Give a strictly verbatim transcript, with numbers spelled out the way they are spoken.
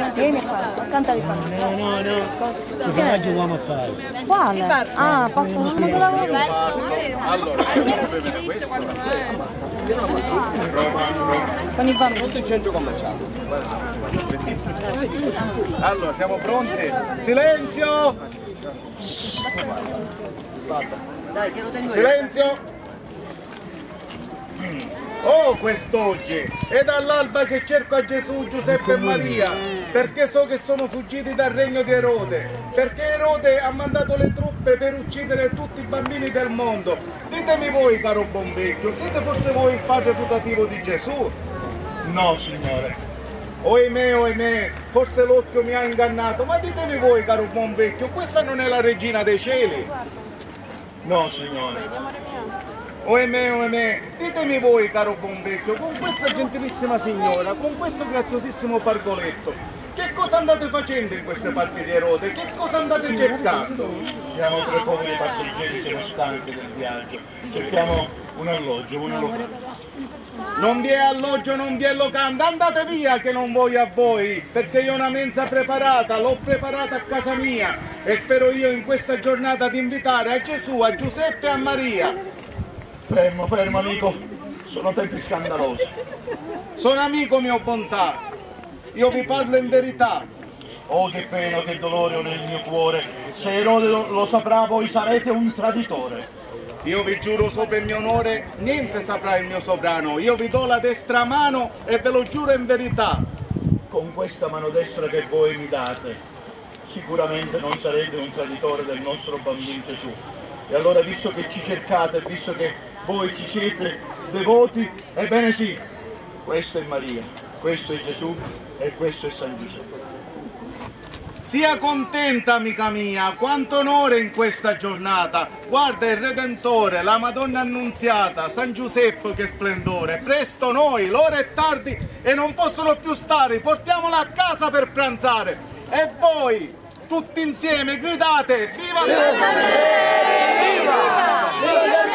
Vieni qua, cantali qua. No, no, no. Che viaggio uomo a fare? Quale? Ah, posso non me la vuoi? Allora, questo Con i bambini. tutto il centro commerciale. Allora, siamo pronti? Silenzio! Silenzio! Oh, quest'oggi! È dall'alba che cerco a Gesù, Giuseppe e Maria, perché so che sono fuggiti dal regno di Erode, perché Erode ha mandato le truppe per uccidere tutti i bambini del mondo. Ditemi voi, caro buon vecchio, siete forse voi il padre putativo di Gesù? No, signore. Oimè, oimè, forse l'occhio mi ha ingannato, ma ditemi voi, caro buon vecchio, questa non è la regina dei cieli? No, signore. Oimè, oimè, ditemi voi, caro buon vecchio, con questa gentilissima signora, con questo graziosissimo pargoletto, che cosa andate facendo in queste parti di Erode? Che cosa andate cercando? Siamo tre poveri passeggeri, siamo stanchi del viaggio. Cerchiamo un alloggio, una locanda. Non vi è alloggio, non vi è locanda, andate via che non voglio a voi, perché io ho una mensa preparata, l'ho preparata a casa mia e spero io in questa giornata di invitare a Gesù, a Giuseppe e a Maria. Fermo, fermo amico, sono tempi scandalosi. Sono amico, mio bontà, io vi parlo in verità. Oh, che pena, che dolore ho nel mio cuore. Se Erode lo, lo saprà, voi sarete un traditore. Io vi giuro sopra il mio onore, niente saprà il mio sovrano. Io vi do la destra mano e ve lo giuro in verità. Con questa mano destra che voi mi date, sicuramente non sarete un traditore del nostro bambino Gesù. E allora, visto che ci cercate, visto che voi ci siete devoti, ebbene sì, questo è Maria, questo è Gesù e questo è San Giuseppe. Sia contenta, amica mia, quanto onore in questa giornata. Guarda il Redentore, la Madonna Annunziata, San Giuseppe, che splendore. Presto noi, l'ora è tardi e non possono più stare, portiamola a casa per pranzare. E voi, tutti insieme, gridate, viva San Giuseppe! Viva! Viva!